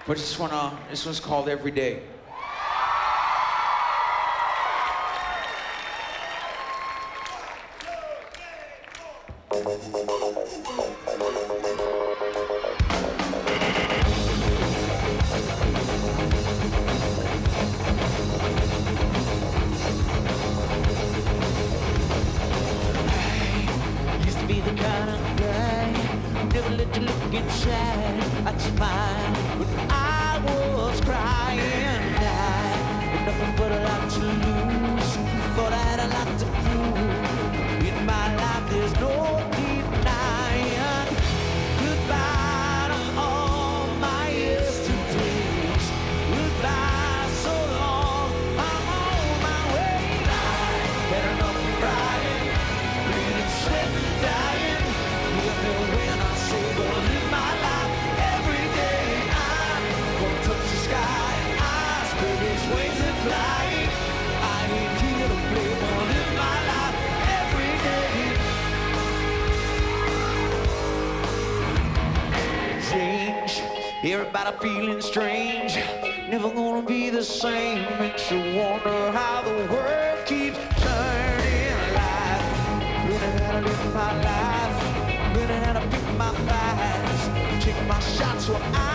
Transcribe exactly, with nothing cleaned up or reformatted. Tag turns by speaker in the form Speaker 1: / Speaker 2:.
Speaker 1: But this one, uh, this one's called Every Day.
Speaker 2: Never let you look inside. I'd smile when I was crying. I had nothing but a lot to lose. Thought I had a lot to prove. In my life there's no denying. Goodbye to all my yesterdays. Goodbye so long, I'm on my way. I had enough of crying, bleeding, sweating, dying. When I say gonna live my life every day, I'm gonna touch the sky, I spread these wings and fly. I ain't here to play, gonna live my life every day. Change, everybody feeling strange. Never gonna be the same. Makes you wonder how the world keeps turning. Life, learning how to live my life. Learning how to pick my fights, take my shots so I